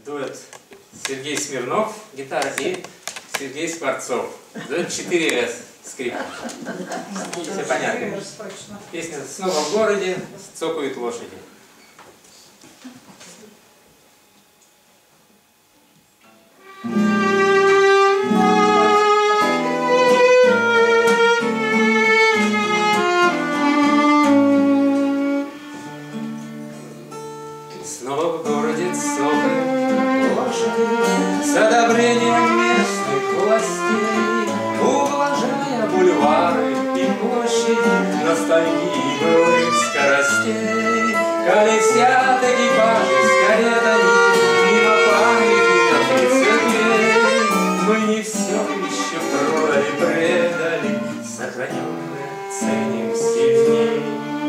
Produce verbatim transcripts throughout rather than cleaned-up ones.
дуэт Сергей Смирнов, гитара, и Сергей Скворцов. Дуэт четыре эс, скрипка. Все понятно. Песня «Снова в городе, цокают лошади». Снова в городе цокают лошади с одобрением местных властей, ублажая бульвары и площади ностальгии былых скоростей. Колесят экипажи с каретами мимо памятников и церквей. Мы не все еще продали, предали, сохраненное ценим сильней.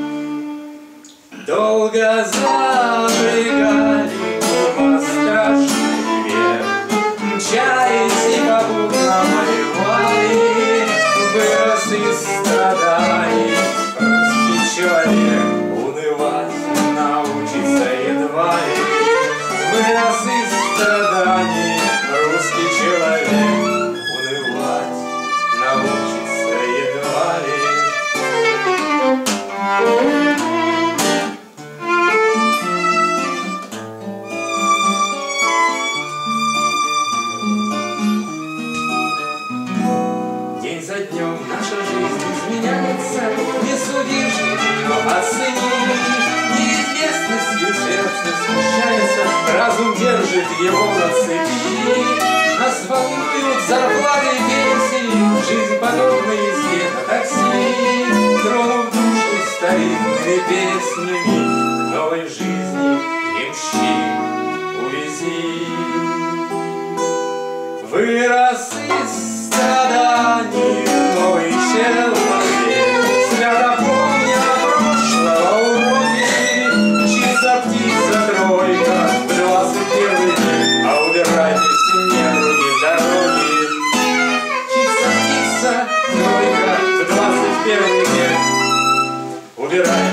Долго забегали мимо страшных век, мчались и попутно воевали. Вырос из страданий русский человек, унывать научится едва ли. Вырос из страданий русский человек, унывать научится едва ли. День за днем наша жизнь изменяется, не судишь, но оцени. Неизвестностью сердце смущается, разум держит его на цепи. Нас волнуют зарплаты и пенсии, жизнь подобна езде на такси. Тронув душу старинными песнями, к новой жизни ямщи увези. Вырос из страданий новый человек, свято помня прошлого уроки. Чиста птица тройка в двадцать первый век, а убирайтесь недруги с дороги. Чиста птица тройка в двадцать первый век, убирайтесь.